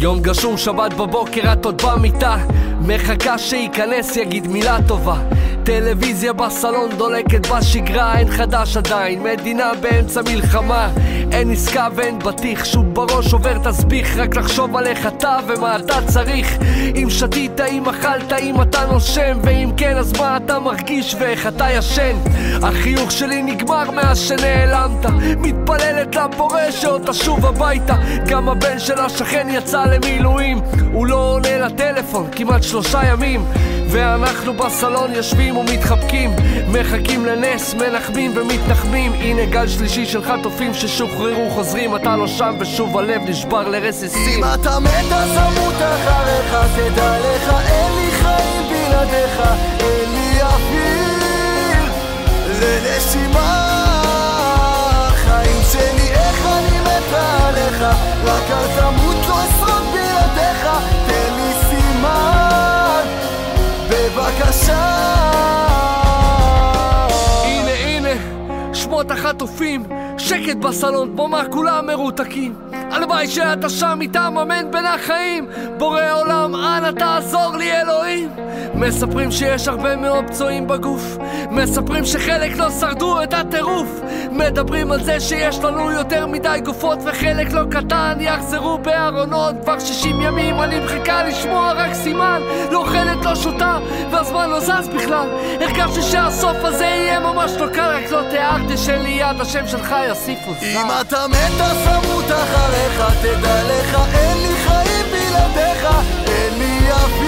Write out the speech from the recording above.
יום גשום שבת בבוקר את עוד במיטה, מחכה שייכנס יגיד מילה טובה. טלוויזיה בסלון דולקת בשגרה, אין חדש עדיין, מדינה באמצע מלחמה. אין עסקה ואין בטיח, שוב בראש עובר תסביך, רק לחשוב על איך אתה ומה אתה צריך. אם שתית, אם אכלת, אם אתה נושם, ואם כן אז מה אתה מרגיש ואיך אתה ישן. החיוך שלי נגמר מאז שנעלמת, מתפללת לבורא שעוד תשוב הביתה. גם הבן של השכן יצא למילואים, הוא לא עונה לטלפון כמעט 3 ימים. ואנחנו בסלון יושבים ומתחבקים, מחכים לנס, מנחמים ומתנחמים. הנה גל שלישי של חטופים ששוחררו חוזרים, אתה לא שם ושוב הלב נשבר לרסיסים. אם אתה מת אז אמות אחריך, תדע לך אין לי חיים בלעדיך, אין לי אוויר לנשימה. חיים שלי איך אני מת עליך, רק אל תמות לא אשרוד בלעדיך, תן לי סימן בבקשה. הנה שמות החטופים, שקט בסלון כמו מה כולם מרותקים. הלוואי שאתה שם איתם אמן בין החיים, בורא עולם אנא תעזור לי אלוהים. מספרים שיש הרבה מאוד פצועים בגוף, מספרים שחלק לא שרדו את הטירוף, מדברים על זה שיש לנו יותר מדי גופות וחלק לא קטן יחזרו בארונות. כבר 60 ימים אני מחכה לשמוע רק סימן, לא אוכלת לא שותה והזמן לא זז בכלל. הרגשתי שהסוף הזה יהיה ממש לא קל, רק לא תיארתי שליד השם שלך יוסיפו זמן. אם אתה מת אז אמות אחריך, תדע לך אין לי חיים בלעדיך, אין לי אוויר